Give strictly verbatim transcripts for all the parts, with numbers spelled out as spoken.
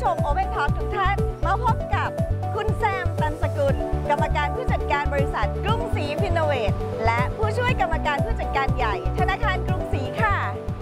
ชม Open Talk ทุกท่านมาพบกับคุณแซม ตันสกุลกรรมการผู้จัดการบริษัทกรุงศรีฟินโนเวทและผู้ช่วยกรรมการผู้จัดการใหญ่ธนาคารกรุงศรีค่ะ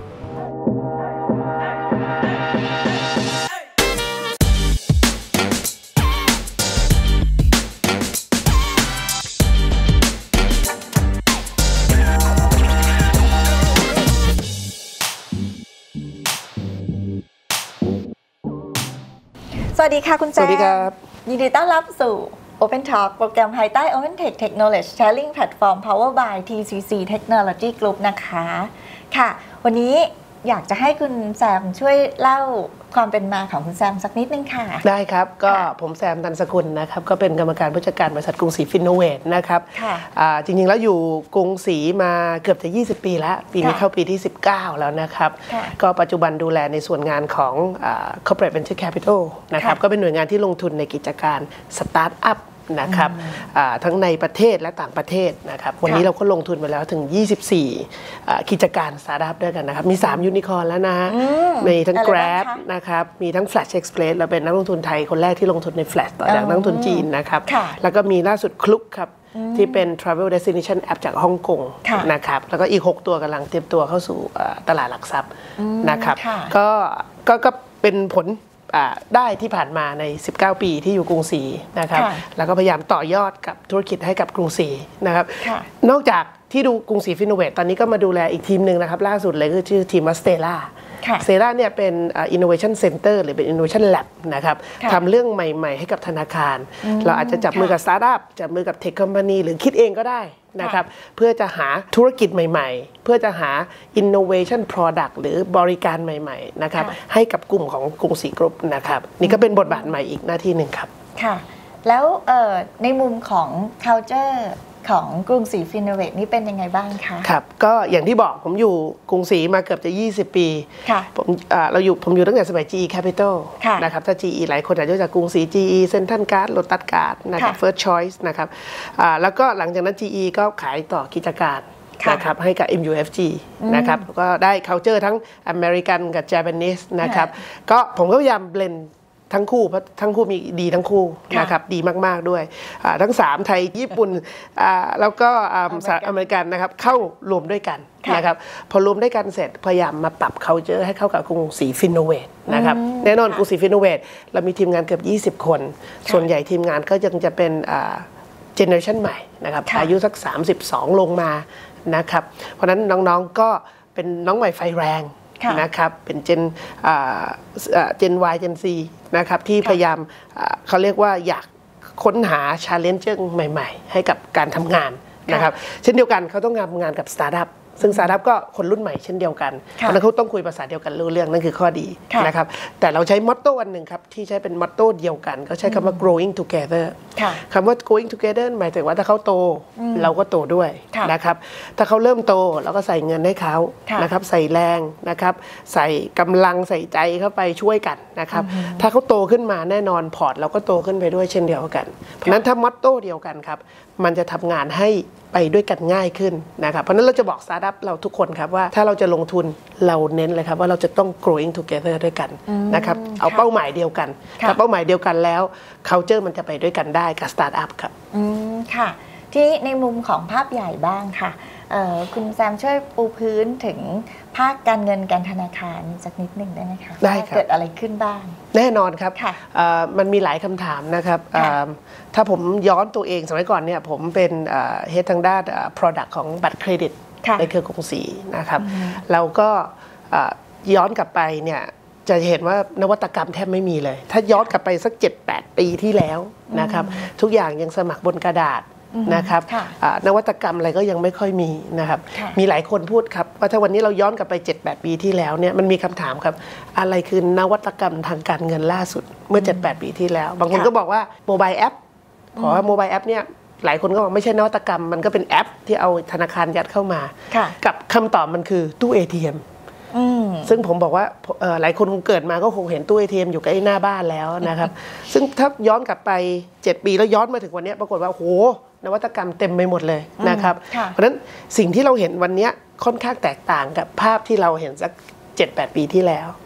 สวัสดีค่ะคุณแซมสวัสดีครับยินดีต้อนรับสู่ Open Talk โปรแกรมภายใต้ Open Tech Technology Sharing Platform Power by ที ซี ซี Technology Group นะคะค่ะวันนี้อยากจะให้คุณแซมช่วยเล่าความเป็นมาของคุณแซมสักนิดนึงค่ะได้ครับก็ผมแซม ตันสกุลนะครับก็เป็นกรรมการผู้จัดการบริษัทกรุงศรีฟินโนเวทนะครับจริงๆแล้วอยู่กรุงศรีมาเกือบจะยี่สิบปีแล้วปีนี้เข้าปีที่สิบเก้าแล้วนะครับก็ปัจจุบันดูแลในส่วนงานของ Corporate Venture Capital นะครับก็เป็นหน่วยงานที่ลงทุนในกิจการสตาร์ทอัพนะครับทั้งในประเทศและต่างประเทศนะครับวันนี้เราก็ลงทุนไปแล้วถึงยี่สิบสี่กิจการสตาร์ทอัพด้วยกันนะครับมีสามยูนิคอร์นแล้วนะมีทั้ง Grab นะครับมีทั้ง Flash Express เราเป็นนักลงทุนไทยคนแรกที่ลงทุนใน Flash ต่อจากนักลงทุนจีนนะครับแล้วก็มีล่าสุดคลุกครับที่เป็น Travel Destination App จากฮ่องกงนะครับแล้วก็อีกหกตัวกำลังเตรียมตัวเข้าสู่ตลาดหลักทรัพย์นะครับก็ก็เป็นผลได้ที่ผ่านมาในสิบเก้าปีที่อยู่กรุงศรีนะครับแล้วก็พยายามต่อยอดกับธุรกิจให้กับกรุงศรีนะครับนอกจากที่ดูกรุงศรีฟินโนเวทตอนนี้ก็มาดูแลอีกทีมหนึ่งนะครับล่าสุดเลยก็ชื่อทีมว่าสเตล่าสเตล่าเนี่ยเป็น Innovation Center หรือเป็น Innovation Lab นะครับทำเรื่องใหม่ๆให้กับธนาคารเราอาจจะจับมือกับสตาร์ทอัพจับมือกับเทคคอมพานีหรือคิดเองก็ได้นะครับเพื่อจะหาธุรกิจใหม่ๆเพื่อจะหา innovation product หรือบริการใหม่ๆนะครับให้กับกลุ่มของกรุงศรีกรุ๊ปนะครับนี่ก็เป็นบทบาทใหม่อีกหน้าที่หนึ่งครับค่ะแล้วในมุมของ culture ของกรุงศรีฟินโนเวทนี่เป็นยังไงบ้างคะครับก็อย่างที่บอกผมอยู่กรุงศรีมาเกือบจะยี่สิบปีผมเราอยู่ผมอยู่ตั้งแต่สมัย จี อี Capital นะครับถ้า จี อี หลายคนอาจจะรู้จักกรุงศรี จี อี Central Card Lotus Card นะครับ First Choice นะครับแล้วก็หลังจากนั้น จี อี ก็ขายต่อกิจการนะครับให้กับ เอ็ม ยู เอฟ จี นะครับก็ได้ culture ทั้ง American กับ Japanese นะครับก็ผมก็พยายามเบลนทั้งคู่เพราะทั้งคู่มีดีทั้งคู่นะครับดีมากๆด้วยทั้งสามไทยญี่ปุ่นแล้วก็อเมริกันนะครับเข้ารวมด้วยกันนะครับพอรวมด้วยกันเสร็จพยายามมาปรับ culture ให้เข้ากับกรุงศรีฟินโนเวทนะครับแน่นอนกรุงศรีฟินโนเวทเรามีทีมงานเกือบยี่สิบคนส่วนใหญ่ทีมงานก็ยังจะเป็นเจเนอเรชันใหม่นะครับอายุสักสามสิบสองลงมานะครับเพราะฉะนั้นน้องๆก็เป็นน้องใหม่ไฟแรงนะครับเป็นเจนเจน Y เจน C นะครับที่พยายามเขาเรียกว่าอยากค้นหา challenge ใหม่ๆให้กับการทำงานนะครับเช่นเดียวกันเขาต้องทำงานกับสตาร์ทอัพซึ่งสตาร์ทอัพก็คนรุ่นใหม่เช่นเดียวกันเพราะนั้นเขาต้องคุยภาษาเดียวกันรู้เรื่องนั่นคือข้อดีนะครับแต่เราใช้มอตโต้อันหนึ่งครับที่ใช้เป็นมอตโต้เดียวกันก็ใช้คำว่า growing together คำว่า growing together หมายถึงว่าถ้าเขาโตเราก็โตด้วยนะครับถ้าเขาเริ่มโตเราก็ใส่เงินให้เขานะครับใส่แรงนะครับใส่กำลังใส่ใจเข้าไปช่วยกันนะครับถ้าเขาโตขึ้นมาแน่นอนพอร์ตเราก็โตขึ้นไปด้วยเช่นเดียวกันเพราะนั้นถ้ามอตโต้เดียวกันครับมันจะทำงานให้ไปด้วยกันง่ายขึ้นนะครับเพราะนั้นเราจะบอกสตาร์ทอัพเราทุกคนครับว่าถ้าเราจะลงทุนเราเน้นเลยครับว่าเราจะต้อง growing together ด้วยกันนะครับเอาเป้าหมายเดียวกันถ้าเป้าหมายเดียวกันแล้ว culture มันจะไปด้วยกันได้กับสตาร์ทอัพครับอืมค่ะที่ในมุมของภาพใหญ่บ้างค่ะคุณแซมช่วยปูพื้นถึงภาคการเงินการธนาคารสักนิดหนึ่งได้ไหมคะได้ครับเกิดอะไรขึ้นบ้างแน่นอนครับมันมีหลายคำถามนะครับถ้าผมย้อนตัวเองสมัยก่อนเนี่ยผมเป็นเฮดทางด้าน product ของบัตรเครดิตในเครือกรุงศรีนะครับเราก็ย้อนกลับไปเนี่ยจะเห็นว่านวัตกรรมแทบไม่มีเลยถ้าย้อนกลับไปสัก เจ็ดแปด ปีที่แล้วนะครับทุกอย่างยังสมัครบนกระดาษนะครับนวัตกรรมอะไรก็ยังไม่ค่อยมีนะครับมีหลายคนพูดครับว่าถ้าวันนี้เราย้อนกลับไป เจ็ดแปด ปีที่แล้วเนี่ยมันมีคำถามครับอะไรคือนวัตกรรมทางการเงินล่าสุดเมื่อ เจ็ดแปด ปีที่แล้วบางคนก็บอกว่าโมบายแอปเพราะว่าโมบายแอปเนี่ยหลายคนก็บอกไม่ใช่นวัตกรรมมันก็เป็นแอปที่เอาธนาคารยัดเข้ามากับคำตอบมันคือตู้ เอ ที เอ็ม ซึ่งผมบอกว่าหลายคนคงเกิดมาก็คงเห็นตู้ เอ ที เอ็ม อยู่ใกล้หน้าบ้านแล้วนะครับซึ่งถ้าย้อนกลับไปเจ็ดปีแล้วย้อนมาถึงวันนี้ปรากฏว่าโหนวัตกรรมเต็มไปหมดเลยนะครับเพราะฉะนั้นสิ่งที่เราเห็นวันนี้ค่อนข้างแตกต่างกับภาพที่เราเห็นสัก เจ็ดแปด ปีที่แล้ว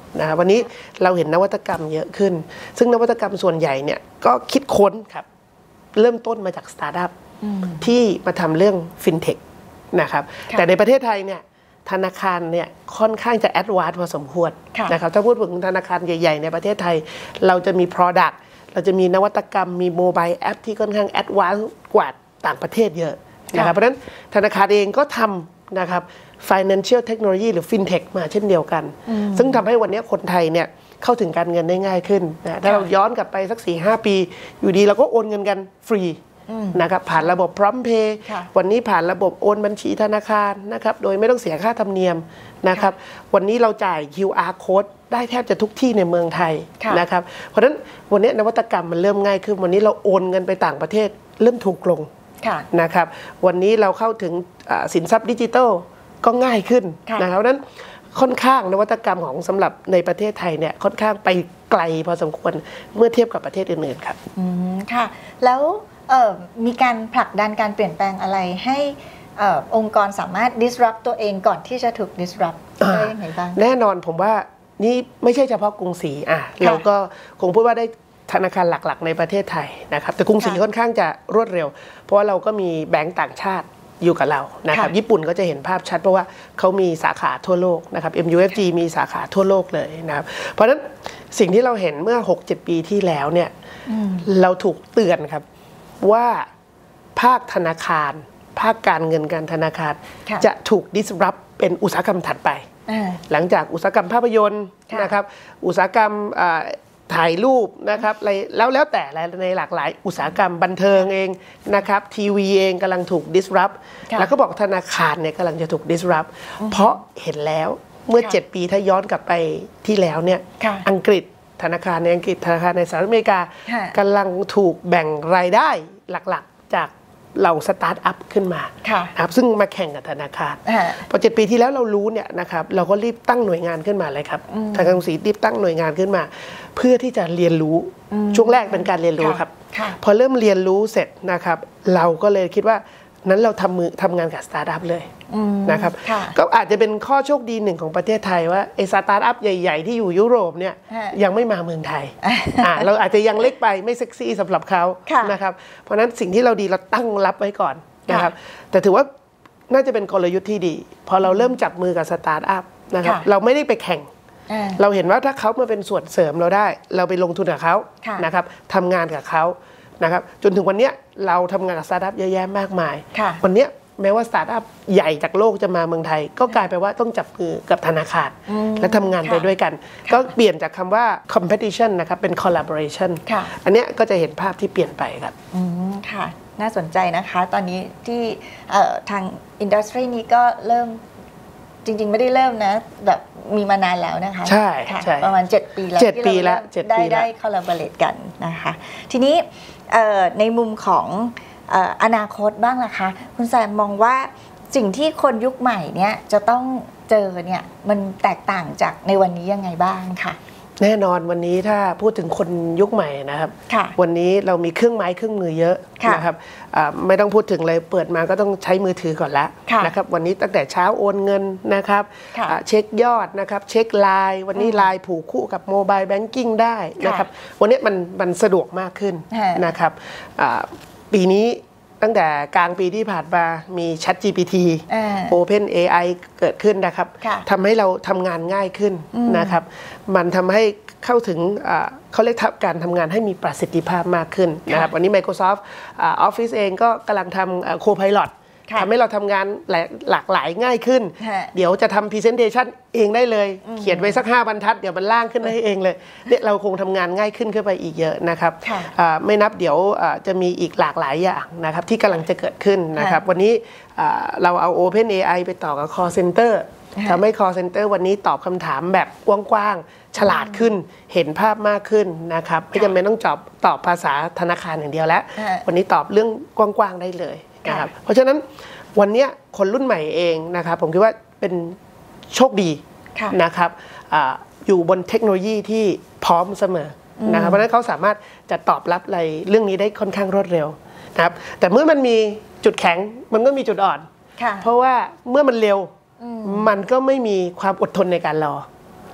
นะครับวันนี้เราเห็นนวัตกรรมเยอะขึ้นซึ่งนวัตกรรมส่วนใหญ่เนี่ยก็คิดค้นครับเริ่มต้นมาจากสตาร์ทอัพที่มาทำเรื่องฟินเทคนะครับแต่ในประเทศไทยเนี่ยธนาคารเนี่ยค่อนข้างจะแอดวานซ์พอสมควรนะครับถ้าพูดถึงธนาคารใหญ่ๆในประเทศไทยเราจะมี Product เราจะมีนวัตกรรมมีโมบายแอปที่ค่อนข้างแอดวานซ์กว่าต่างประเทศเยอะนะครับเพราะฉะนั้นธนาคารเองก็ทำนะครับ financial technology หรือ fintech มาเช่นเดียวกันซึ่งทำให้วันนี้คนไทยเนี่ยเข้าถึงการเงินได้ง่ายขึ้นนะถ้าเราย้อนกลับไปสัก สี่ห้า ปีอยู่ดีเราก็โอนเงินกันฟรีนะครับผ่านระบบ Prompt Pay วันนี้ผ่านระบบโอนบัญชีธนาคารนะครับโดยไม่ต้องเสียค่าธรรมเนียมนะครับวันนี้เราจ่าย คิว อาร์ Code ได้แทบจะทุกที่ในเมืองไทยนะครับเพราะฉะนั้นวันนี้นวัตกรรมมันเริ่มง่ายขึ้นวันนี้เราโอนเงินไปต่างประเทศเริ่มถูกลงนะครับวันนี้เราเข้าถึงสินทรัพย์ดิจิทัลก็ง่ายขึ้นนะครับเพราะฉะนั้นค่อนข้างนวัตกรรมของสำหรับในประเทศไทยเนี่ยค่อนข้างไปไกลพอสมควรเมื่อเทียบกับประเทศอื่นๆครับอืมค่ะแล้วเอ่อมีการผลักดันการเปลี่ยนแปลงอะไรให้เอ่อองค์กรสามารถ disrupt ตัวเองก่อนที่จะถูก disrupt ได้ยังไงบ้างแน่นอนผมว่านี่ไม่ใช่เฉพาะกรุงศรีอ่ะเราก็คงพูดว่าได้ธนาคารหลักๆในประเทศไทยนะครับแต่กรุงศรีค่อนข้างจะรวดเร็วเพราะว่าเราก็มีแบงก์ต่างชาติอยู่กับเรานะครับญี่ปุ่นก็จะเห็นภาพชัดเพราะว่าเขามีสาขาทั่วโลกนะครับ เอ็ม ยู เอฟ จี มีสาขาทั่วโลกเลยนะครับเพราะฉะนั้นสิ่งที่เราเห็นเมื่อ หกเจ็ด ปีที่แล้วเนี่ยเราถูกเตือนครับว่าภาคธนาคารภาคการเงินการธนาคารจะถูก disrupt เป็นอุตสาหกรรมถัดไปหลังจากอุตสาหกรรมภาพยนตร์นะครับอุตสาหกรรมถ่ายรูปนะครับแล้วแล้วแต่ในหลากหลายอุตสาหกรรมบันเทิงเองนะครับทีวีเองกำลังถูก disrupt แล้วก็บอกธนาคารเนี่ยกำลังจะถูก disrupt เพราะเห็นแล้วเมื่อเจ็ดปีถ้าย้อนกลับไปที่แล้วเนี่ยอังกฤษธนาคารในอังกฤษธนาคารในสหรัฐอเมริกากำลังถูกแบ่งรายได้หลักๆจากเหล่าสตาร์ทอัพขึ้นมาครับซึ่งมาแข่งกับธนาคารพอเจ็ดปีที่แล้วเรารู้เนี่ยนะครับเราก็รีบตั้งหน่วยงานขึ้นมาเลยครับทางกรุงศรีรีบตั้งหน่วยงานขึ้นมาเพื่อที่จะเรียนรู้ช่วงแรกเป็นการเรียนรู้ครับพอเริ่มเรียนรู้เสร็จนะครับเราก็เลยคิดว่านั้นเราทำมือทำงานกับสตาร์ทอัพเลยนะครับก็อาจจะเป็นข้อโชคดีหนึ่งของประเทศไทยว่าไอ้สตาร์ทอัพใหญ่ๆที่อยู่ยุโรปเนี่ยยังไม่มาเมืองไทยเราอาจจะยังเล็กไปไม่เซ็กซี่สำหรับเขานะครับเพราะนั้นสิ่งที่เราดีเราตั้งรับไว้ก่อนนะครับแต่ถือว่าน่าจะเป็นกลยุทธ์ที่ดีพอเราเริ่มจับมือกับสตาร์ทอัพนะครับเราไม่ได้ไปแข่งเราเห็นว่าถ้าเขามาเป็นส่วนเสริมเราได้เราไปลงทุนกับเขานะครับทำงานกับเขานะครับจนถึงวันนี้เราทำงานกับสตาร์ทอัพเยอะแยะมากมายวันนี้แม้ว่าสตาร์ทอัพใหญ่จากโลกจะมาเมืองไทยก็กลายไปว่าต้องจับมือกับธนาคารและทำงานไปด้วยกันก็เปลี่ยนจากคำว่า competition นะครับเป็น collaboration อันนี้ก็จะเห็นภาพที่เปลี่ยนไปครับอืมค่ะน่าสนใจนะคะตอนนี้ที่ทางอินดัสทรีนี้ก็เริ่มจริงๆไม่ได้เริ่มนะแบบมีมานานแล้วนะคะใช่ใช่ประมาณเจ็ดปีแล้วที่เราได้ได้ collaborate กันนะคะทีนี้ในมุมของอนาคตบ้างล่ะคะคุณแซมมองว่าสิ่งที่คนยุคใหม่เนี่ยจะต้องเจอเนี่ยมันแตกต่างจากในวันนี้ยังไงบ้างค่ะแน่นอนวันนี้ถ้าพูดถึงคนยุคใหม่นะครับวันนี้เรามีเครื่องไม้เครื่องมือเยอะนะครับไม่ต้องพูดถึงเลยเปิดมาก็ต้องใช้มือถือก่อนแล้วนะครับวันนี้ตั้งแต่เช้าโอนเงินนะครับเช็คยอดนะครับเช็คไลน์วันนี้ไลน์ผูกคู่กับโมบายแบงกิ้งได้นะครับวันนี้มันมันสะดวกมากขึ้นนะครับปีนี้ตั้งแต่กลางปีที่ผ่านมามี Chat จี พี ที Open เอ ไอ เกิดขึ้นนะครับทำให้เราทำงานง่ายขึ้นนะครับมันทำให้เข้าถึงเขาเรียกการทำงานให้มีประสิทธิภาพมากขึ้นนะครับวันนี้ Microsoft Office เองก็กำลังทำ Co-Pilot ทำให้เราทำงานหลากหลายง่ายขึ้นเดี๋ยวจะทำ Presentation เองได้เลยเขียนไว้สักห้าบรรทัดเดี๋ยวมันล่างขึ้นได้เองเลยเนี่ยเราคงทำงานง่ายขึ้นขึ้นไปอีกเยอะนะครับไม่นับเดี๋ยวจะมีอีกหลากหลายอย่างนะครับที่กำลังจะเกิดขึ้นนะครับวันนี้เราเอา Open เอ ไอ ไปต่อกับ Call Center ทำให้ Call Center วันนี้ตอบคำถามแบบกว้างๆฉลาดขึ้นเห็นภาพมากขึ้นนะครับไม่จำเป็นต้องตอบตอบภาษาธนาคารอย่างเดียวแล้ววันนี้ตอบเรื่องกว้างๆได้เลยนะครับเพราะฉะนั้นวันนี้คนรุ่นใหม่เองนะครับผมคิดว่าเป็นโชคดีนะครับ อ, อยู่บนเทคโนโลยีที่พร้อมเสมอนะครับเพราะฉะนั้นเขาสามารถจะตอบรับอะไรเรื่องนี้ได้ค่อนข้างรวดเร็วนะครับแต่เมื่อมันมีจุดแข็งมันก็มีจุดอ่อนเพราะว่าเมื่อมันเร็วมันก็ไม่มีความอดทนในการรอ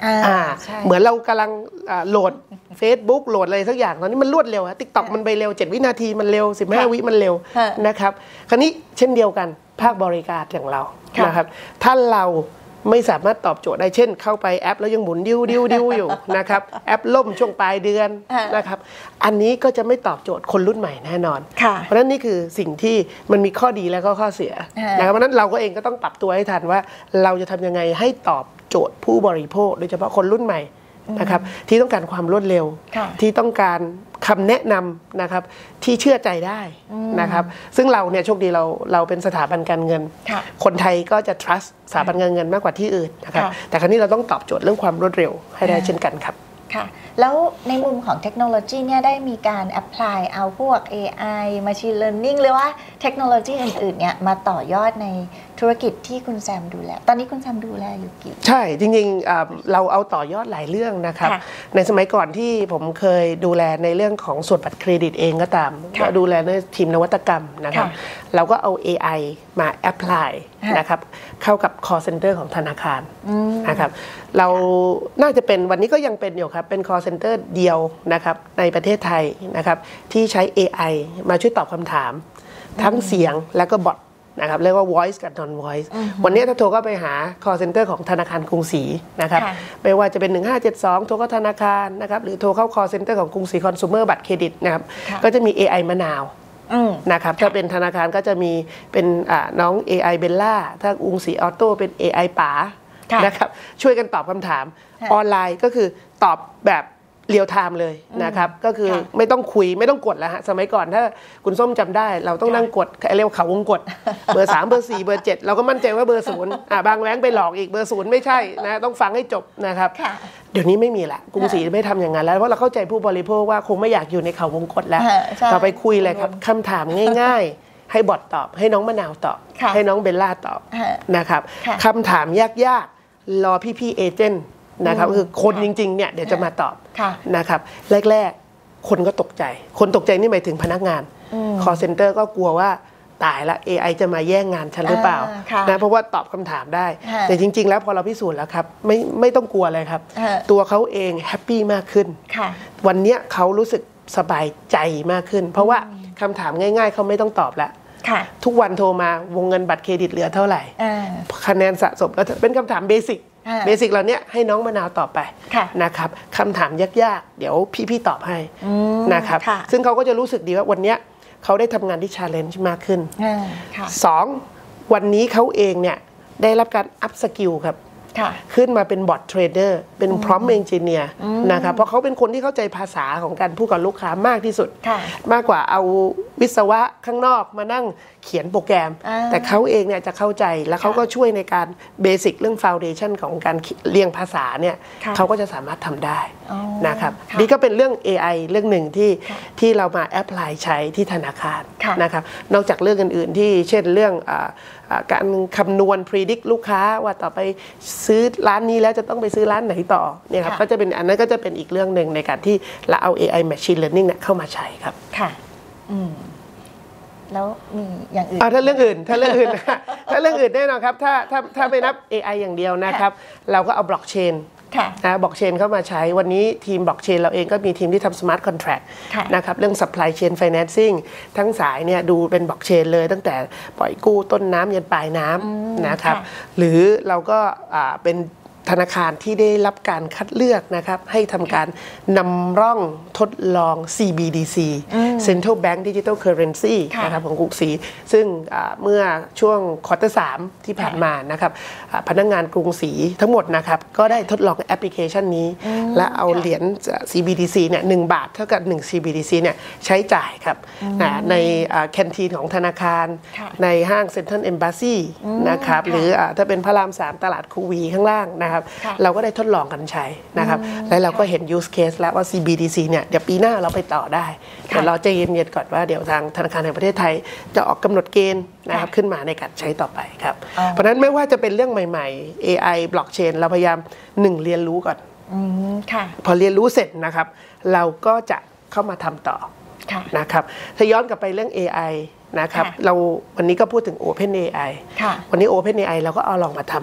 อ่าเหมือนเรากำลังโหลด Facebook โหลดอะไรสักอย่างตอนนี้มันรวดเร็วอะ TikTok มันไปเร็วเจ็ดวินาทีมันเร็วสิบห้าวิมันเร็วนะครับคราวนี้เช่นเดียวกันภาคบริการอย่างเรานะครับถ้าเราไม่สามารถตอบโจทย์ได้เช่นเข้าไปแอปแล้วยังหมุนดิ้วดิ้วดิ้วอยู่นะครับแอปล่มช่วงปลายเดือนนะครับอันนี้ก็จะไม่ตอบโจทย์คนรุ่นใหม่แน่นอนเพราะฉะนั้นนี่คือสิ่งที่มันมีข้อดีและก็ข้อเสียนะครับเพราะฉะนั้นเราก็เองก็ต้องปรับตัวให้ทันว่าเราจะทำยังไงให้ตอบโจทย์ผู้บริโภคโดยเฉพาะคนรุ่นใหม่นะครับที่ต้องการความรวดเร็วที่ต้องการคำแนะนำนะครับที่เชื่อใจได้นะครับซึ่งเราเนี่ยโชคดีเราเราเป็นสถาบันการเงินคนไทยก็จะ trust สถาบันการเงินมากกว่าที่อื่นนะครับแต่ครั้นี้เราต้องตอบโจทย์เรื่องความรวดเร็วให้ได้เช่นกันครับค่ะแล้วในมุมของเทคโนโลยีเนี่ยได้มีการแอพพลายเอาพวก เอ ไอ Machine Learning หรือว่าเทคโนโลยีอื่นๆเนี่ยมาต่อยอดในธุรกิจที่คุณแซมดูแลตอนนี้คุณแซมดูแลอยู่กี่ใช่จริงๆเราเอาต่อยอดหลายเรื่องนะครับในสมัยก่อนที่ผมเคยดูแลในเรื่องของส่วนบัตรเครดิตเองก็ตามก็ดูแลในทีมนวัตกรรมนะครับเราก็เอา เอ ไอ มาแอพพลายนะครับเข้ากับ call center ของธนาคารนะครับเราน่าจะเป็นวันนี้ก็ยังเป็นอยู่ครับเป็น call center เดียวนะครับในประเทศไทยนะครับที่ใช้ เอ ไอ มาช่วยตอบคำถามทั้งเสียงและก็บอทนะครับเรียกว่า voice กับ non voice วันนี้ถ้าโทรก็ไปหา call center ของธนาคารกรุงศรีนะครับไม่ว่าจะเป็นหนึ่งห้าเจ็ดสองโทรเข้าธนาคารนะครับหรือโทรเข้า call center ของกรุงศรี consumer บัตรเครดิตนะครับก็จะมี เอ ไอ มะนาวนะครับถ้าเป็นธนาคารก็จะมีเป็นน้อง เอ ไอ เบลล่าถ้ากรุงศรีออโต้เป็น เอ ไอ ป๋านะครับช่วยกันตอบคำถามออนไลน์ก็คือตอบแบบเรียลไทม์เลยนะครับก็คือไม่ต้องคุยไม่ต้องกดแล้วฮะสมัยก่อนถ้าคุณส้มจำได้เราต้องนั่งกดเรียกว่าเขาวงกดเบอร์สามเบอร์สี่เบอร์เจ็ดเราก็มั่นใจว่าเบอร์ศูนย์อ่าบางแบงค์ไปหลอกอีกเบอร์ศูนย์ไม่ใช่นะต้องฟังให้จบนะครับเดี๋ยวนี้ไม่มีละกรุงศรีไม่ทำอย่างนั้นแล้วเพราะเราเข้าใจผู้บริโภคว่าคงไม่อยากอยู่ในเขาวงกดแล้วต่อไปคุยเลยครับคำถามง่ายๆให้บอทตอบให้น้องมะนาวตอบให้น้องเบลล่าตอบนะครับคำถามยากๆรอพี่ๆเอเจนต์นะครับคือคนจริงๆเนี่ยเดี๋ยวจะมาตอบนะครับแรกๆคนก็ตกใจคนตกใจนี่หมายถึงพนักงาน call center ก็กลัวว่าตายละ เอ ไอ จะมาแย่งงานฉันหรือเปล่านะเพราะว่าตอบคำถามได้แต่จริงๆแล้วพอเราพิสูจน์แล้วครับไม่ไม่ต้องกลัวเลยครับตัวเขาเองแฮปปี้มากขึ้นวันนี้เขารู้สึกสบายใจมากขึ้นเพราะว่าคำถามง่ายๆเขาไม่ต้องตอบแล้วทุกวันโทรมาวงเงินบัตรเครดิตเหลือเท่าไหร่คะแนนสะสมก็เป็นคำถามเบสิกเบสิกเราเนี้ยให้น้องมะนาวตอบไปนะครับคำถามยากๆเดี๋ยวพี่ๆตอบให้นะครับซึ่งเขาก็จะรู้สึกดีว่าวันเนี้ยเขาได้ทำงานที่ challenge มากขึ้นสองวันนี้เขาเองเนี่ยได้รับการอัพสกิลครับขึ้นมาเป็นบอทเทรดเดอร์เป็นพร้อมเอนจิเนียร์นะครับเพราะเขาเป็นคนที่เข้าใจภาษาของการพูดกับลูกค้ามากที่สุดมากกว่าเอาวิศวะข้างนอกมานั่งเขียนโปรแกรมแต่เขาเองเนี่ยจะเข้าใจแล้วเขาก็ช่วยในการเบสิกเรื่องฟาวเดชันของการเรียงภาษาเนี่ยเขาก็จะสามารถทำได้นะครับนี่ก็เป็นเรื่อง เอ ไอ เรื่องหนึ่งที่ที่เรามาแอพพลายใช้ที่ธนาคารนะครับนอกจากเรื่องอื่นๆที่เช่นเรื่องการคำนวณ predict ลูกค้าว่าต่อไปซื้อร้านนี้แล้วจะต้องไปซื้อร้านไหนต่อเนี่ยครับก็จะเป็นอันนั้นก็จะเป็นอีกเรื่องหนึ่งในการที่เราเอา เอ ไอ Machine Learning เนี่ยเข้ามาใช้ครับค่ะอืมแล้วมีอย่างอื่นถ้าเรื่องอื่นถ้าเรื่องอื่นถ้าเรื่องอื่นแน่นอนครับถ้าถ้าถ้าไม่นับ เอ ไอ อย่างเดียวนะครับเราก็เอาบล็อกเชนนะบล็อกเชนเข้ามาใช้วันนี้ทีมบล็อกเชนเราเองก็มีทีมที่ทำ smart contract นะครับเรื่อง supply chain financing ทั้งสายเนี่ยดูเป็นบล็อกเชนเลยตั้งแต่ปล่อยกู้ต้นน้ำยันปลายน้ำนะครับหรือเราก็เป็นธนาคารที่ได้รับการคัดเลือกนะครับให้ทำการนำร่องทดลอง ซี บี ดี ซี Central Bank Digital Currency นะครับของกรุงศรีซึ่งเมื่อช่วงควอเตอร์สามที่ผ่านมานะครับพนักงานกรุงศรีทั้งหมดนะครับก็ได้ทดลองแอปพลิเคชันนี้และเอาเหรียญ ซี บี ดี ซี เนี่ยหนึ่งบาทเท่ากับหนึ่ง ซี บี ดี ซี เนี่ยใช้จ่ายครับในแคนทีนของธนาคารในห้างเซ็นทรัลเอมบาซีนะครับหรือถ้าเป็นพระรามสามตลาดคูวีข้างล่างนะครับเราก็ได้ทดลองกันใช้นะครับและเราก็เห็น use case แล้วว่า ซี บี ดี ซี เนี่ยเดี๋ยวปีหน้าเราไปต่อได้แต่เราจะเย็นๆก่อนว่าเดี๋ยวทางธนาคารแห่งประเทศไทยจะออกกำหนดเกณฑ์นะครับขึ้นมาในการใช้ต่อไปครับเพราะฉะนั้นไม่ว่าจะเป็นเรื่องใหม่ๆ เอ ไอ blockchain เราพยายามหนึ่งเรียนรู้ก่อนพอเรียนรู้เสร็จนะครับเราก็จะเข้ามาทำต่อนะครับถ้าย้อนกลับไปเรื่อง เอ ไอ นะครับเราวันนี้ก็พูดถึง Open เอ ไอ วันนี้ Open เอ ไอ เราก็เอาลองมาทำแล้ว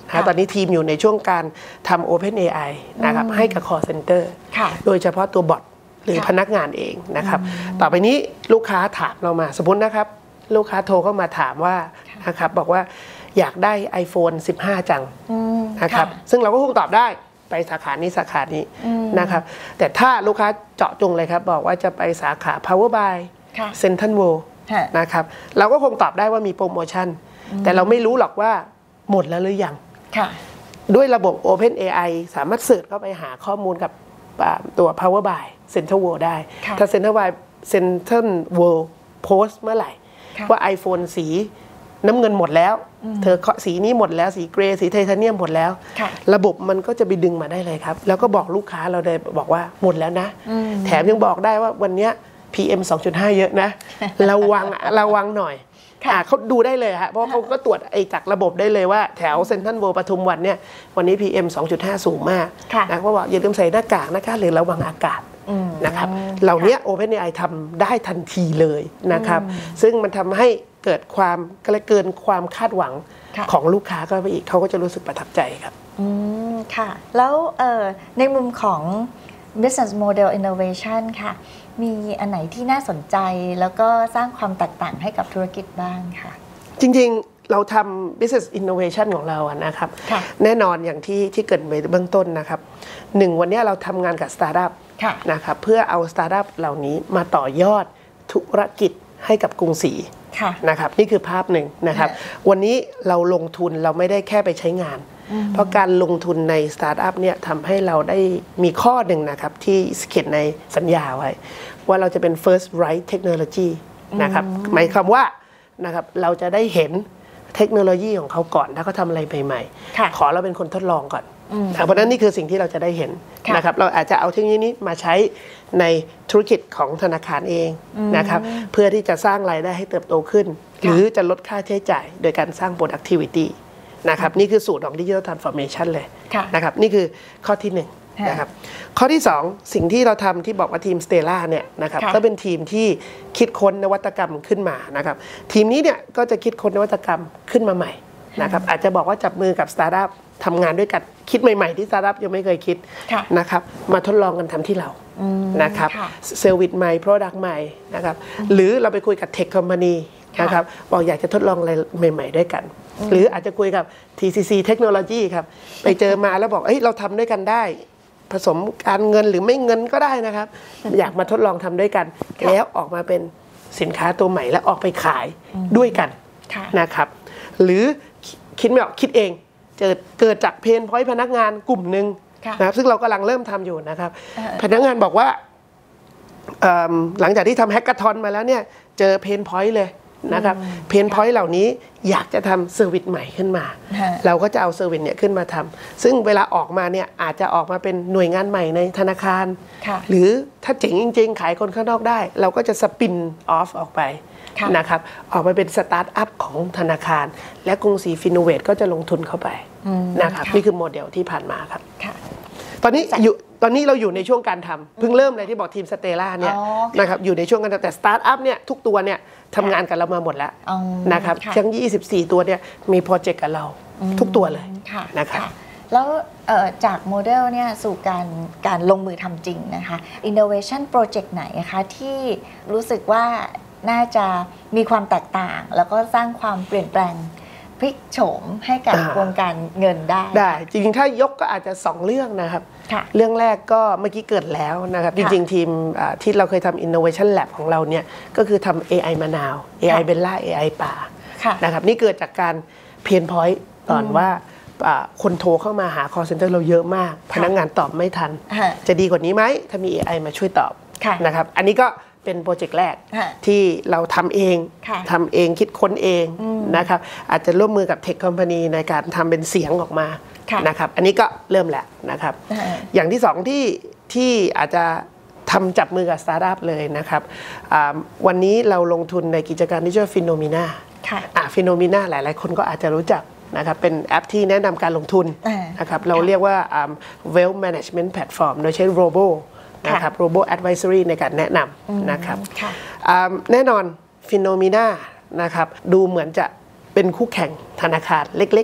นะตอนนี้ทีมอยู่ในช่วงการทำ Open เอ ไอ นะครับให้กับ call center โดยเฉพาะตัวบอทหรือพนักงานเองนะครับต่อไปนี้ลูกค้าถามเรามาสมมตินะครับลูกค้าโทรเข้ามาถามว่านะครับบอกว่าอยากได้ ไอโฟน สิบห้า จังนะครับซึ่งเราก็คงตอบได้ไปสาขานี้สาขานี้นะครับแต่ถ้าลูกค้าเจาะจงเลยครับบอกว่าจะไปสาขา Power by Central World นะครับเราก็คงตอบได้ว่ามีโปรโมชั่นแต่เราไม่รู้หรอกว่าหมดแล้วหรือยังด้วยระบบ Open เอ ไอ สามารถเสิร์ชเข้าไปหาข้อมูลกับตัว Power by Central World ได้ถ้า Central by Central World โพสต์เมื่อไหร่ว่า iPhone สีน้ำเงินหมดแล้วเธอสีนี้หมดแล้วสีเกรย์สีไทเทเนียมหมดแล้วระบบมันก็จะไปดึงมาได้เลยครับแล้วก็บอกลูกค้าเราได้บอกว่าหมดแล้วนะแถมยังบอกได้ว่าวันนี้ พี เอ็ม สองจุดห้า เยอะนะระวังระวังหน่อยเขาดูได้เลยฮะเพราะเขาก็ตรวจไอ้จากระบบได้เลยว่าแถวเซ็นทรัลเวิลด์ปทุมวันเนี่ยวันนี้ พี เอ็ม สองจุดห้า สูงมากนะก็บอกอย่าลืมใส่หน้ากากนะคะหรือระวังอากาศนะครับเหล่านี้ Open เอ ไอ ทำได้ทันทีเลยนะครับซึ่งมันทำให้เกิดความเกินความคาดหวังของลูกค้าก็ไปอีกเขาก็จะรู้สึกประทับใจครับอืมค่ะแล้วในมุมของ business model innovation ค่ะมีอันไหนที่น่าสนใจแล้วก็สร้างความแตกต่างให้กับธุรกิจบ้างค่ะจริงๆเราทำ business innovation ของเราอะนะครับแน่นอนอย่างที่ที่เกิดไปเบื้องต้นนะครับหนึ่งวันนี้เราทำงานกับสตาร์ทอัพนะครับเพื่อเอาสตาร์ทอัพเหล่านี้มาต่อยอดธุรกิจให้กับกรุงศรีนะครับนี่คือภาพหนึ่งนะครับวันนี้เราลงทุนเราไม่ได้แค่ไปใช้งานเพราะการลงทุนในสตาร์ทอัพเนี่ยทำให้เราได้มีข้อหนึ่งนะครับที่เขียนในสัญญาไว้ว่าเราจะเป็น first right technology นะครับหมายความว่านะครับเราจะได้เห็นเทคโนโลยีของเขาก่อนถ้าเขาทำอะไรใหม่ๆขอเราเป็นคนทดลองก่อนเพราะนั้นนี่คือสิ่งที่เราจะได้เห็นนะครับเราอาจจะเอาเทคโนโลยีนี้มาใช้ในธุรกิจของธนาคารเองนะครับเพื่อที่จะสร้างรายได้ให้เติบโตขึ้นหรือจะลดค่าใช้จ่ายโดยการสร้าง productivity นะครับนี่คือสูตรของ Digital Transformation เลยนะครับนี่คือข้อที่หนึ่งนะครับข้อที่สองสิ่งที่เราทำที่บอกว่าทีม Stella เนี่ยนะครับก็เป็นทีมที่คิดค้นนวัตกรรมขึ้นมานะครับทีมนี้เนี่ยก็จะคิดค้นนวัตกรรมขึ้นมาใหม่นะครับอาจจะบอกว่าจับมือกับสตาร์ทอัพทำงานด้วยกันคิดใหม่ๆที่สตาร์ทอัพยังไม่เคยคิดนะครับมาทดลองกันทำที่เรานะครับเซอร์วิสใหม่โปรดักต์ใหม่นะครับหรือเราไปคุยกับเทคคอมพานีนะครับบอกอยากจะทดลองอะไรใหม่ๆด้วยกันหรืออาจจะคุยกับ ที ซี ซี Technology ครับไปเจอมาแล้วบอกเอ้ยเราทำด้วยกันได้ผสมการเงินหรือไม่เงินก็ได้นะครับอยากมาทดลองทำด้วยกันแล้วออกมาเป็นสินค้าตัวใหม่แล้วออกไปขายด้วยกันนะครับหรือคิดไม่ออกคิดเองเกิดเกิดจากเพนพอยต์พนักงานกลุ่มหนึ่งนะครับซึ่งเรากำลังเริ่มทำอยู่นะครับพนักงานบอกว่าหลังจากที่ทำแฮกเกอร์ทอนมาแล้วเนี่ยเจอเพนพอยต์เลยนะครับเพนพอยต์เหล่านี้อยากจะทำเซอร์วิสใหม่ขึ้นมาเราก็จะเอาเซอร์วิสเนี่ยขึ้นมาทำซึ่งเวลาออกมาเนี่ยอาจจะออกมาเป็นหน่วยงานใหม่ในธนาคารหรือถ้าเจ๋งจริงๆขายคนข้างนอกได้เราก็จะสปินออฟออกไปนะครับออกมาเป็นสตาร์ทอัพของธนาคารและกรุงศรีฟิโนเวทก็จะลงทุนเข้าไปนะครับนี่คือโมเดลที่ผ่านมาครับตอนนี้อยู่ตอนนี้เราอยู่ในช่วงการทำเพิ่งเริ่มเลยที่บอกทีมสเตล่าเนี่ยนะครับอยู่ในช่วงการแต่สตาร์ทอัพเนี่ยทุกตัวเนี่ยทำงานกับเรามาหมดแล้วนะครับทั้งยี่สิบสี่ตัวเนี่ยมีโปรเจกต์กับเราทุกตัวเลยนะครับแล้วจากโมเดลเนี่ยสู่การการลงมือทำจริงนะคะ Innovation Project ไหนคะที่รู้สึกว่าน่าจะมีความแตกต่างแล้วก็สร้างความเปลี่ยนแปลงพลิกโฉมให้กับวงการเงินได้ได้จริงๆถ้ายกก็อาจจะสองเรื่องนะครับเรื่องแรกก็เมื่อกี้เกิดแล้วนะครับจริงๆทีมที่เราเคยทำ Innovation Lab ของเราเนี่ยก็คือทำ เอ ไอ มะนาว เอ ไอ เบลล่า เอ ไอ ป่านะครับนี่เกิดจากการเพนพอยต์ตอนว่าคนโทรเข้ามาหา call center เราเยอะมากพนักงานตอบไม่ทันจะดีกว่านี้ไหมถ้ามี เอ ไอ มาช่วยตอบนะครับอันนี้ก็เป็นโปรเจกต์แรกที่เราทำเองทำเองคิดค้นเองนะครับอาจจะร่วมมือกับเทคคอมพานีในการทำเป็นเสียงออกมานะครับอันนี้ก็เริ่มแล้วนะครับอย่างที่สองที่ที่อาจจะทำจับมือกับสตาร์ทอัพเลยนะครับวันนี้เราลงทุนในกิจการที่ชื่อฟิโนมิน่าฟิโนมิน่าหลายๆคนก็อาจจะรู้จักนะครับเป็นแอปที่แนะนำการลงทุนนะครับเราเรียกว่า Wealth Management Platform โดยใช้ Roboนะครับ Robo Advisory ในการแนะนำนะครับแน่นอนฟิโนมิน่านะครับดูเหมือนจะเป็นคู่แข่งธนาคารเล็ก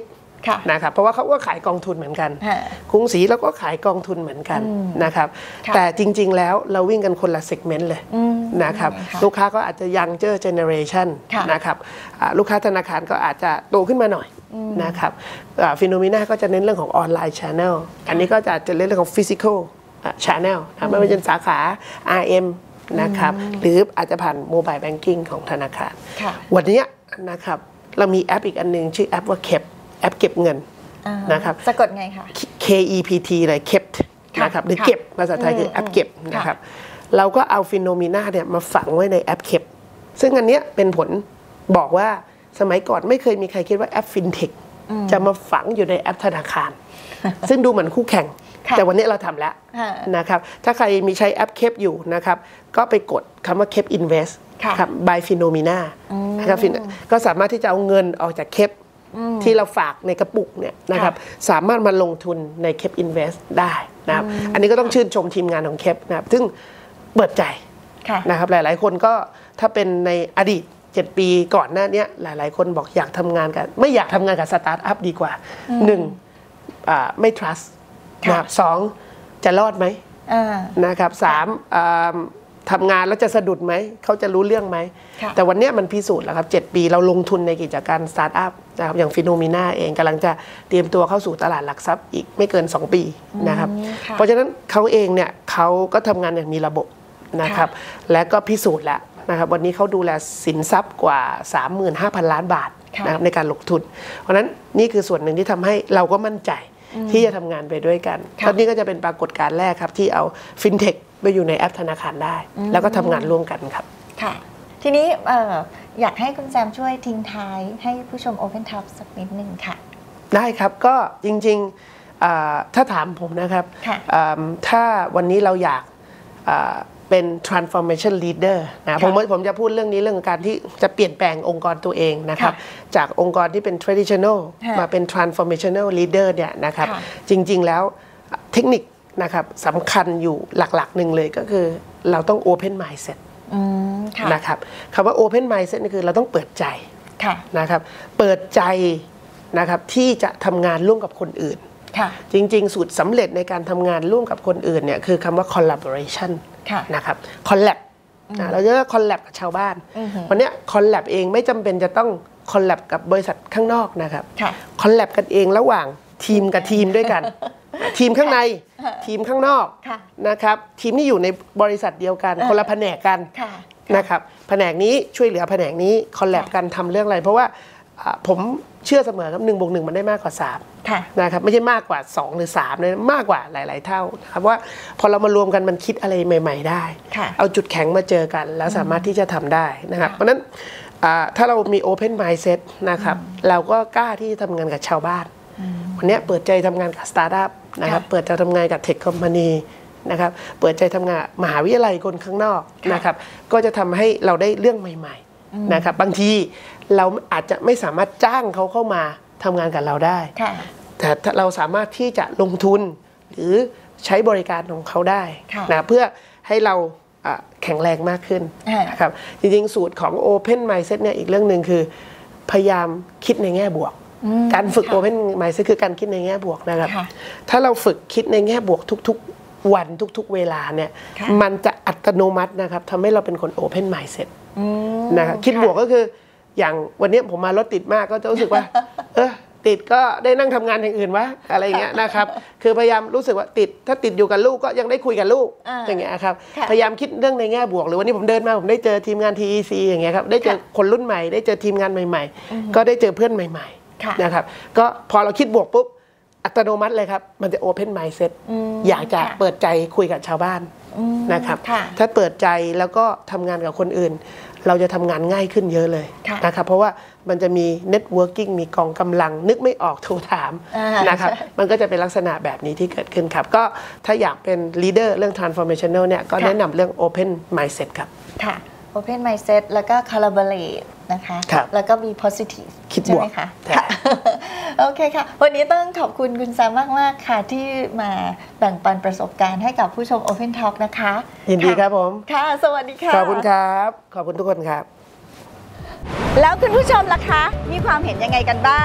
นะครับเพราะว่าเขาก็ขายกองทุนเหมือนกันกรุงศรีแล้วก็ขายกองทุนเหมือนกันนะครับแต่จริงๆแล้วเราวิ่งกันคนละเซกเมนต์เลยนะครับลูกค้าก็อาจจะยังเจอเจเนอเรชันนะครับลูกค้าธนาคารก็อาจจะโตขึ้นมาหน่อยนะครับฟิโนเมนาก็จะเน้นเรื่องของออนไลน์ชานเนลอันนี้ก็จะจะเน้นเรื่องของฟิสิกอลชานเนลไม่ว่าจะเป็นสาขา อาร์ เอ็ม นะครับหรืออาจจะผ่านโมบายแบงกิ้งของธนาคารวันนี้นะครับเรามีแอปอีกอันนึงชื่อแอปว่า Kept แอปเก็บเงินนะครับสะกดไงคะ K E P T เลย Kept นะครับหรือเก็บภาษาไทยคือแอปเก็บนะครับเราก็เอาฟิโนเมนาเนี่ยมาฝังไว้ในแอป Kept ซึ่งอันนี้เป็นผลบอกว่าสมัยก่อนไม่เคยมีใครคิดว่าแอปฟินเทคจะมาฝังอยู่ในแอปธนาคารซึ่งดูเหมือนคู่แข่งแต่วันนี้เราทำแล้วนะครับถ้าใครมีใช้แอปเคปอยู่นะครับก็ไปกดคำว่าเคป Invest ครับ by Phenomena นะครับก็สามารถที่จะเอาเงินออกจากเคปที่เราฝากในกระปุกเนี่ยนะครับสามารถมาลงทุนในเคป Invest ได้นะครับอันนี้ก็ต้องชื่นชมทีมงานของเคปนะครับซึ่งเปิดใจนะครับหลายๆคนก็ถ้าเป็นในอดีตเจ็ดปีก่อนหน้านี้หลายๆคนบอกอยากทำงานกับไม่อยากทำงานกับสตาร์ทอัพดีกว่าหนึ่งไม่ trust นะครับสองจะรอดไหมนะครับสามทำงานแล้วจะสะดุดไหมเขาจะรู้เรื่องไหมแต่วันนี้มันพิสูจน์แล้วครับเจ็ดปีเราลงทุนในกิจการสตาร์ทอัพนะครับอย่างฟิโนเมนาเองกำลังจะเตรียมตัวเข้าสู่ตลาดหลักทรัพย์อีกไม่เกินสองปีนะครับเพราะฉะนั้นเขาเองเนี่ยเขาก็ทำงานอย่างมีระบบนะครับและก็พิสูจน์แล้วนะครับวันนี้เขาดูแลสินทรัพย์กว่า สามหมื่นห้าพัน ล้านบาทนะครับในการลงทุนเพราะฉะนั้นนี่คือส่วนหนึ่งที่ทำให้เราก็มั่นใจที่จะทำงานไปด้วยกันตอนนี้ก็จะเป็นปรากฏการณ์แรกครับที่เอาฟินเทคไปอยู่ในแอปธนาคารได้แล้วก็ทำงานร่วมกันครับค่ะทีนี้ออยากให้คุณแซมช่วยทิ้งท้ายให้ผู้ชม Open Talk สักนิดนึงค่ะได้ครับก็จริงๆถ้าถามผมนะครับถ้าวันนี้เราอยากเป็น transformation leader นะผมผมจะพูดเรื่องนี้เรื่องการที่จะเปลี่ยนแปลงองค์กรตัวเองนะครับจากองค์กรที่เป็น traditional มาเป็น transformational leader เนี่ยนะครับจริงๆแล้วเทคนิคนะครับสำคัญอยู่หลักๆหนึ่งเลยก็คือเราต้อง open mindset นะครับคำว่า open mindset นี่คือเราต้องเปิดใจนะครับเปิดใจนะครับที่จะทำงานร่วมกับคนอื่นจริงๆสูตรสำเร็จในการทำงานร่วมกับคนอื่นเนี่ยคือคำว่า collaboration นะครับคอลแลบเราจะคอลแลบกับชาวบ้านวันนี้คอลแลบเองไม่จำเป็นจะต้องคอลแลบกับบริษัทข้างนอกนะครับคอลแลบกันเองระหว่างทีมกับทีมด้วยกันทีมข้างในทีมข้างนอกนะครับทีมที่อยู่ในบริษัทเดียวกันคนละแผนกกันนะครับแผนกนี้ช่วยเหลือแผนกนี้คอลแลบกันทำเรื่องอะไรเพราะว่าผมเชื่อเสมอครับหนึ่งบวกหนึ่งมันได้มากกว่าสามนะครับไม่ใช่มากกว่าสองหรือสามเลยมากกว่าหลายๆเท่านะครับว่าพอเรามารวมกันมันคิดอะไรใหม่ๆได้เอาจุดแข็งมาเจอกันแล้วสามารถที่จะทำได้นะครับเพราะฉะนั้นถ้าเรามี open mindset นะครับเราก็กล้าที่จะทำงานกับชาวบ้านวันนี้เปิดใจทำงานกับสตาร์ทอัพนะครับเปิดใจทำงานกับเทคคอมพานีนะครับเปิดใจทำงานมหาวิทยาลัยคนข้างนอกนะครับก็จะทำให้เราได้เรื่องใหม่ๆนะครับบางทีเราอาจจะไม่สามารถจ้างเขาเข้ามาทำงานกับเราได้แต่เราสามารถที่จะลงทุนหรือใช้บริการของเขาได้นะเพื่อให้เราแข็งแรงมากขึ้นนะครับจริงๆสูตรของ Open Mindset เนี่ยอีกเรื่องหนึ่งคือพยายามคิดในแง่บวกการฝึก Open Mindset คือการคิดในแง่บวกนะครับถ้าเราฝึกคิดในแง่บวกทุกๆวันทุกๆเวลาเนี่ยมันจะอัตโนมัตินะครับทำให้เราเป็นคน Open Mindset นะครับคิดบวกก็คืออย่างวันนี้ผมมารถติดมากก็จะรู้สึกว่าเออติดก็ได้นั่งทำงานอย่างอื่นวะอะไรเงี้ยนะครับคือพยายามรู้สึกว่าติดถ้าติดอยู่กับลูกก็ยังได้คุยกับลูกอย่างเงี้ยครับพยายามคิดเรื่องในแง่บวกหรือวันนี้ผมเดินมาผมได้เจอทีมงาน ที อี ซี อย่างเงี้ยครับได้เจอคนรุ่นใหม่ได้เจอทีมงานใหม่ๆก็ได้เจอเพื่อนใหม่ๆนะครับก็พอเราคิดบวกปุ๊บอัตโนมัติเลยครับมันจะ open mindset อยากจะเปิดใจคุยกับชาวบ้านนะครับถ้าเปิดใจแล้วก็ทำงานกับคนอื่นเราจะทำงานง่ายขึ้นเยอะเลยนะครับเพราะว่ามันจะมีเน็ตเวิร์กิ่งมีกองกำลังนึกไม่ออกโทรถามนะครับมันก็จะเป็นลักษณะแบบนี้ที่เกิดขึ้นครับก็ถ้าอยากเป็นลีดเดอร์เรื่อง transformational เนี่ยก็แนะนำเรื่อง open mindset ครับค่ะ open mindset แล้วก็ collaborate นะคะแล้วก็มี positive คิดบวกใช่ไหมคะโอเคค่ะวันนี้ต้องขอบคุณคุณแซมมากๆค่ะที่มาแบ่งปันประสบการณ์ให้กับผู้ชม Open Talk นะคะยินดีครับผมค่ะสวัสดีค่ะขอบคุณครับขอบคุณทุกคนครับแล้วคุณผู้ชมล่ะคะมีความเห็นยังไงกันบ้าง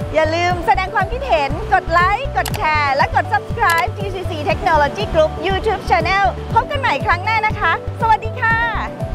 อย่าลืมแสดงความคิดเห็นกดไลค์กดแชร์และกด Subscribe ที ซี ซี Technology Group YouTube Channel พบกันใหม่ครั้งหน้านะคะสวัสดีค่ะ